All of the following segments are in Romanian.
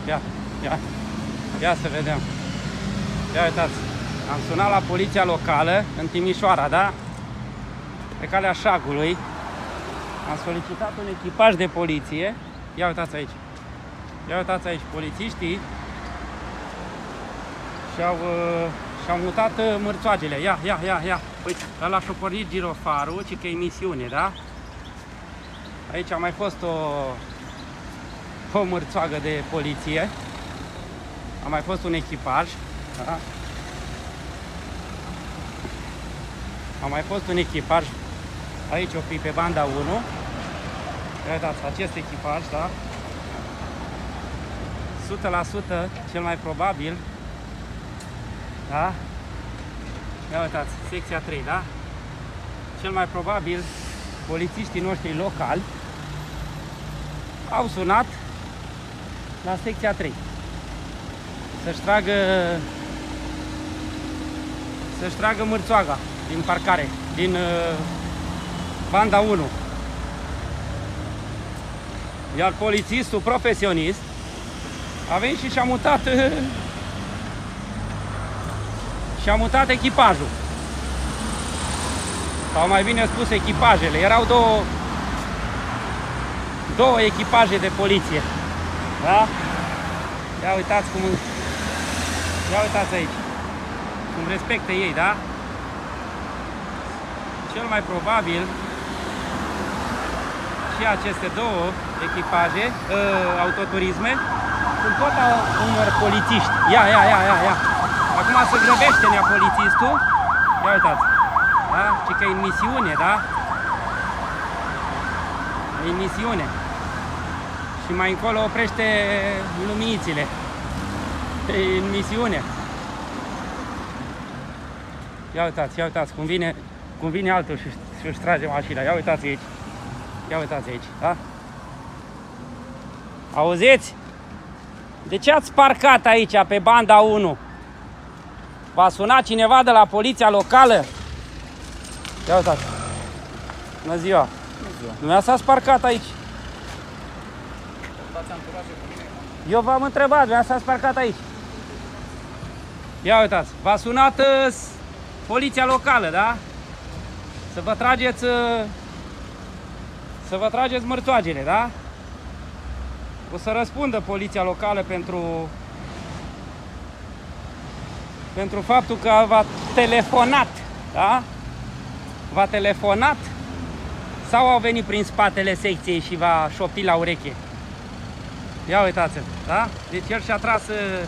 Ia, ia, ia să vedem. Ia uitați, am sunat la poliția locală în Timișoara, da? Pe calea Șagului. Am solicitat un echipaj de poliție. Ia uitați aici. Ia uitați aici, polițiștii și-au mutat mărțoagele. Ia, ia, ia, ia. Uite, ăla și-a pornit girofarul, ci că e misiune, da? Aici a mai fost o mărțoagă de poliție. A mai fost un echipaj, da? A mai fost un echipaj aici oprit pe banda 1. Uitați, acest echipaj, da? 100% cel mai probabil, da? Ia uitați, secția 3, da? Cel mai probabil polițiștii noștri locali au sunat la secția 3 să-și tragă mărțoaga din parcare, din banda 1. Iar polițistul profesionist a venit și și-a mutat echipajul. Sau mai bine spus, echipajele. Erau două echipaje de poliție. Da? Ia uitați cum... Ia uitați aici. Cum respectă ei, da? Cel mai probabil și aceste două echipaje, autoturisme, sunt tot unor polițiști. Ia, ia, ia, ia, ia. Acum se grăbește nea polițistul. Ia uitați. Da? Și că e în misiune, da? E în misiune. Și mai încolo oprește luminițile. E în misiune. Ia uitați cum vine altul și își trage mașina. Ia uitați aici. Ia uitați aici, da? Auziți? De ce ați parcat aici, pe banda 1? V-a sunat cineva de la poliția locală? Ia uitați. Bună ziua. Dumneavoastră ați parcat aici. Eu v-am întrebat, dumneavoastră ați parcat aici. Ia uitați, v-a sunat poliția locală, da? Să vă trageți mărțoagele, da? O să răspundă poliția locală pentru faptul că v-a telefonat, da? V-a telefonat sau au venit prin spatele secției și v-a șoptit la ureche? Ia uitați-l, da? Deci el și-a tras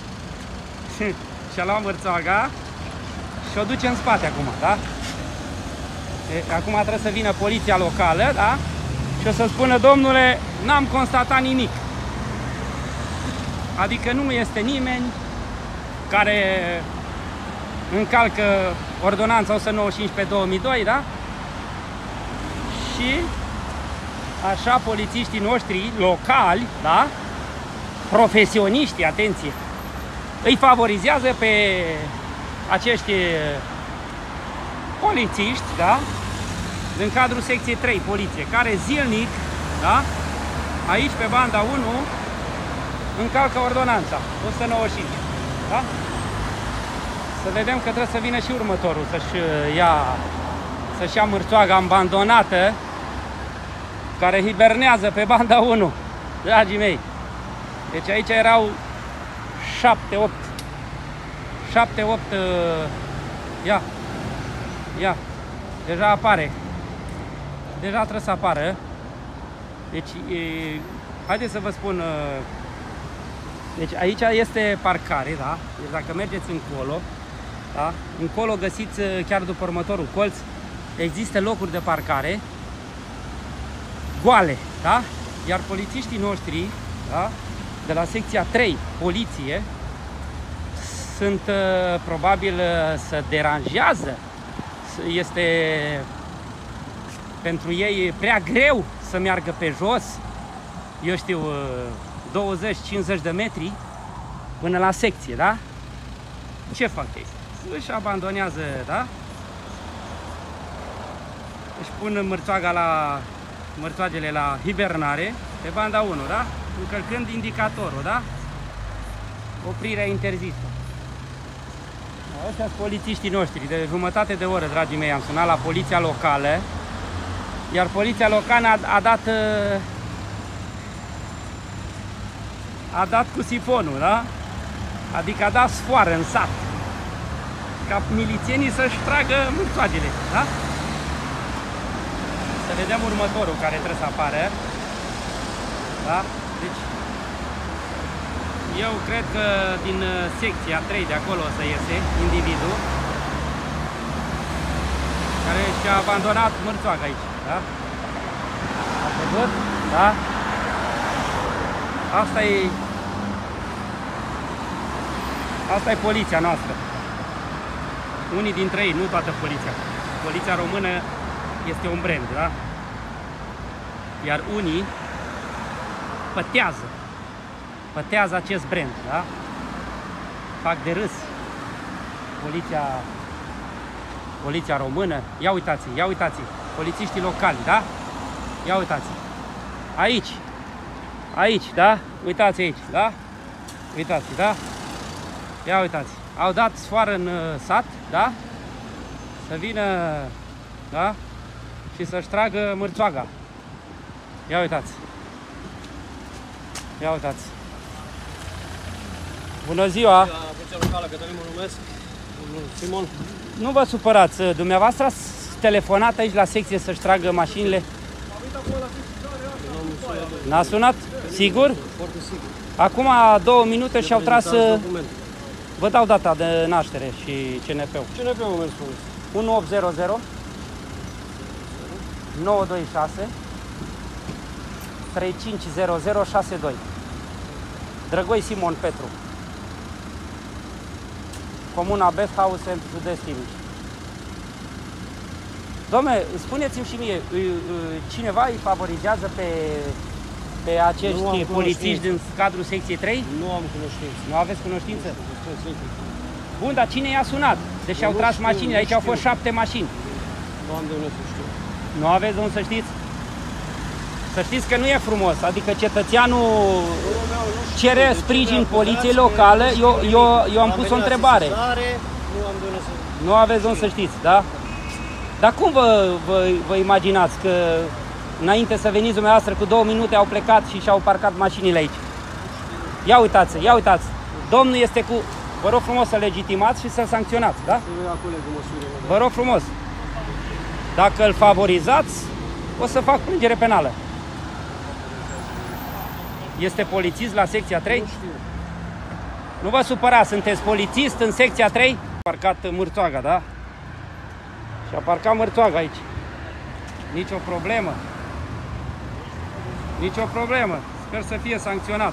și-a luat mărțoaga și o duce în spate acum, da? Acum trebuie să vină poliția locală, da? Și o să spună: domnule, n-am constatat nimic. Adică nu este nimeni care încalcă ordonanța 195 pe 2002, da? Și așa polițiștii noștri locali, da? Profesioniștii, atenție, îi favorizează pe acești polițiști, da? Din cadrul secției 3, poliție, care zilnic, da? Aici pe banda 1 încalcă ordonanța 195, da? Să vedem că trebuie să vină și următorul să-și ia mărțoaga abandonată, care hibernează pe banda 1, dragii mei. Deci aici erau 7-8, ia, deja apare, deja trebuie să apară. Deci, haideți să vă spun, deci aici este parcare, da? Deci dacă mergeți încolo, da? Încolo găsiți, chiar după următorul colț, există locuri de parcare goale, da? Iar polițiștii noștri, da? De la secția 3, poliție, sunt probabil să deranjează. Este pentru ei prea greu să meargă pe jos, eu știu, 20-50 de metri până la secție, da? Ce fac ei? Își abandonează, da? Își pun mărțoagele la hibernare pe banda 1, da? Încălcând indicatorul, da? Oprirea interzisă. Ăștia sunt polițiștii noștri. De jumătate de oră, dragii mei, am sunat la poliția locală, iar poliția locală a dat cu sifonul, da? Adică a dat sfoară în sat, ca milițienii să-și tragă mârțoagele, da? Să vedem următorul care trebuie să apară, da? Deci, eu cred că din secția 3 de acolo o să iese individul care și-a abandonat mârțoaga aici, da? Ați văzut? Da? Asta e poliția noastră. Unii dintre ei, nu toată poliția. Poliția română este un brand, da? Iar unii pătează acest brand, da? Fac de râs poliția română. Ia uitați, polițiștii locali, da? Ia uitați. Aici, da? Uitați aici, da? Uitați, da? Ia uitați. Au dat sfoară în sat, da? Să vină, da? Și să-și tragă mârțoaga. Ia uitați. Ia uitați. Bună ziua! Poliția locală, Cătălin mă numesc. Simon. Nu vă supărați, dumneavoastră ați telefonat aici la secție să-și tragă mașinile? N-a sunat? Sigur? Foarte sigur. Acum 2 minute și-au tras... Vă dau data de naștere și CNP-ul. CNP-ul mă spuneți. 1800 926 350062. Drăgoi Simon Petru. Comuna Befhausen, Sud-Est Timiș. Dom'le, spuneți-mi și mie, cineva îi favorizează pe acești polițiști din cadrul secției 3? Nu am cunoștință. Nu aveți cunoștință? Bun, dar cine i-a sunat? Deși au tras mașinile, aici au fost 7 mașini. Nu am de unde să știu. Nu aveți de unde să știți? Să știți că nu e frumos, adică cetățeanul cere sprijin poliției locale, eu am pus o întrebare. Nu aveți de unde să știți, da? Dar cum vă imaginați că înainte să veniți dumneavoastră cu 2 minute au plecat și și-au parcat mașinile aici? Ia uitați, domnul este cu... Vă rog frumos să legitimați și să-l sancționați, da? Vă rog frumos. Dacă îl favorizați, o să fac plângere penală. Este polițist la secția 3? Nu știu. Nu vă supărați, sunteți polițist în secția 3? A parcat mârțoaga, da? Și a parcat mârțoaga aici. Nici o problemă. Nici o problemă. Sper să fie sancționat.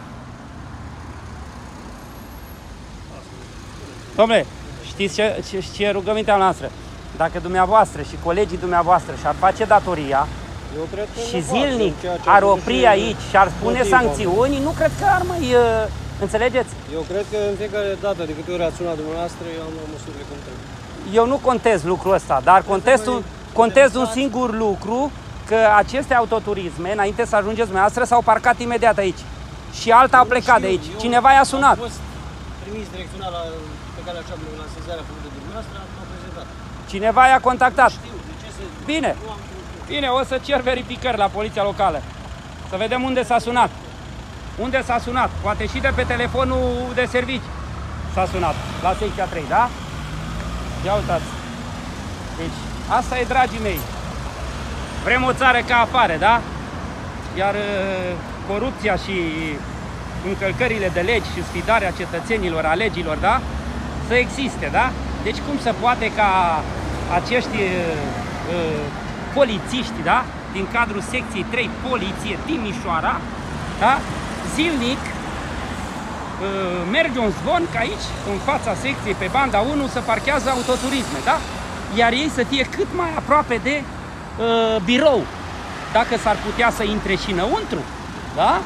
Dom'le, știți ce rugămintea noastră? Dacă dumneavoastră și colegii dumneavoastră și-ar face datoria și zilnic ar opri aici și ar spune sancțiuni, nu cred că ar mai... Înțelegeți? Eu cred că în fiecare dată de câte ori ați sunat dumneavoastră, eu am luat măsurile cum trebuie. Eu nu contez lucrul ăsta, dar contez un singur lucru, că aceste autoturisme, înainte să ajungeți dumneavoastră, s-au parcat imediat aici. Și alta a plecat de aici. Cineva i-a sunat. Am fost trimis direcțional pe calea cea bună la sezarea făcută de dumneavoastră, m-a prezentat. Cineva i-a contactat. Știu, de ce să... Bine. Bine, o să cer verificări la poliția locală. Să vedem unde s-a sunat. Unde s-a sunat? Poate și de pe telefonul de servici s-a sunat. La secția 3, da? Ia uitați. Deci, asta e, dragii mei. Vrem o țară ca afară, da? Iar corupția și încălcările de legi și sfidarea cetățenilor, a legilor, da? Să existe, da? Deci cum se poate ca acești polițiști, da? Din cadrul secției 3, Poliție Timișoara, da? Zilnic merge un zvon că aici, în fața secției, pe banda 1, se parchează autoturisme, da? Iar ei să fie cât mai aproape de birou, dacă s-ar putea să intre și înăuntru, da?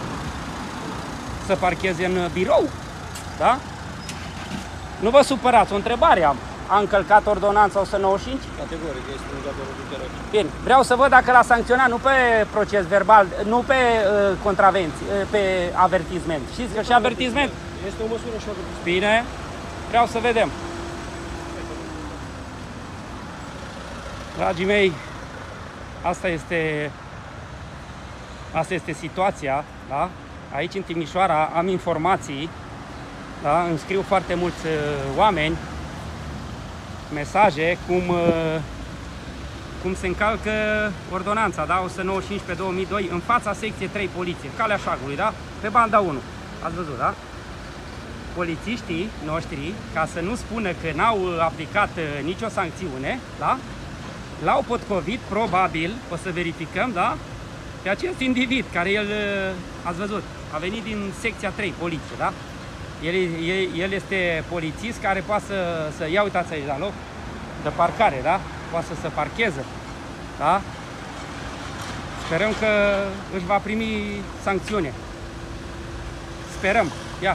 Să parcheze în birou, da? Nu vă supărați, o întrebare am. a încălcat ordonanța 195? Categoric, este un categoric de terapie. Bine, vreau să văd dacă l-a sancționat nu pe proces verbal, nu pe contravenții, pe avertisment. Știți că și avertisment? Este o măsură și avertisment. Bine, vreau să vedem. Dragii mei, asta este situația, da? Aici în Timișoara am informații, da? Îmi scriu foarte mulți oameni mesaje cum se încalcă ordonanța, da? 195 pe 2002 în fața secției 3 poliție, Calea Șagului, da? Pe banda 1. Ați văzut, da? Polițiștii noștri, ca să nu spună că n-au aplicat nicio sancțiune, da? L-au potcovit, probabil, o să verificăm, da? Pe acest individ care ați văzut, a venit din secția 3, poliție, da? El este polițist care poate să ia, uitați aici la loc de parcare, da? Poate să se parcheze, da? Sperăm că își va primi sancțiune. Sperăm. Ia.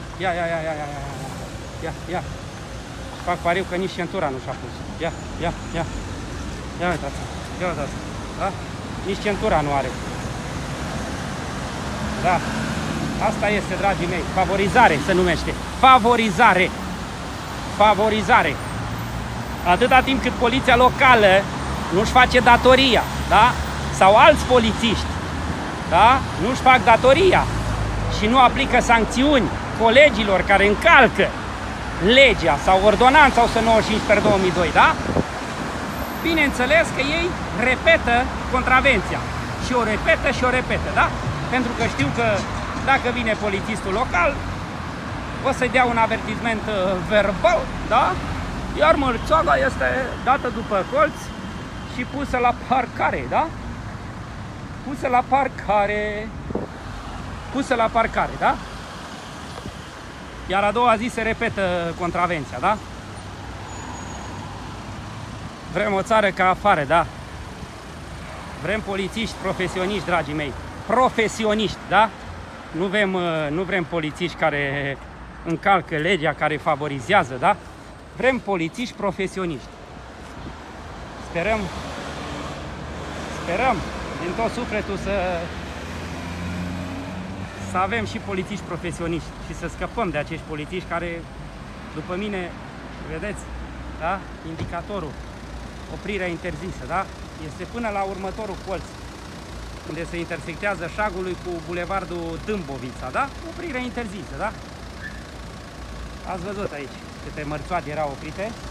Fac pariu că nici centura nu și-a pus. Ia. Ia uitați. Da? Nici centura nu are. Da. Asta este, dragii mei. Favorizare se numește. Favorizare. Atâta timp cât poliția locală nu-și face datoria, da? Sau alți polițiști, da? Nu-și fac datoria și nu aplică sancțiuni colegilor care încalcă legea sau ordonanța 195 per 2002, da? Bineînțeles că ei repetă contravenția și o repetă, da? Pentru că știu că dacă vine polițistul local, o să-i dea un avertisment verbal, da? Iar mărțoaga este dată după colț și pusă la parcare, da? Pusă la parcare, da? Iar a doua zi se repetă contravenția, da? Vrem o țară ca afară, da? Vrem polițiști profesioniști, dragii mei. Profesioniști, da? Nu vrem polițiști care încalcă legea, care favorizează, da? Vrem polițiști profesioniști. Sperăm din tot sufletul să avem și polițiști profesioniști și să scăpăm de acești polițiști care, după mine, vedeți, da? Indicatorul, oprirea interzisă, da? Este până la următorul colț, unde se intersectează Șagului cu bulevardul Dâmbovița, da? Oprirea interzisă, da? Ați văzut aici câte mărțoade erau oprite.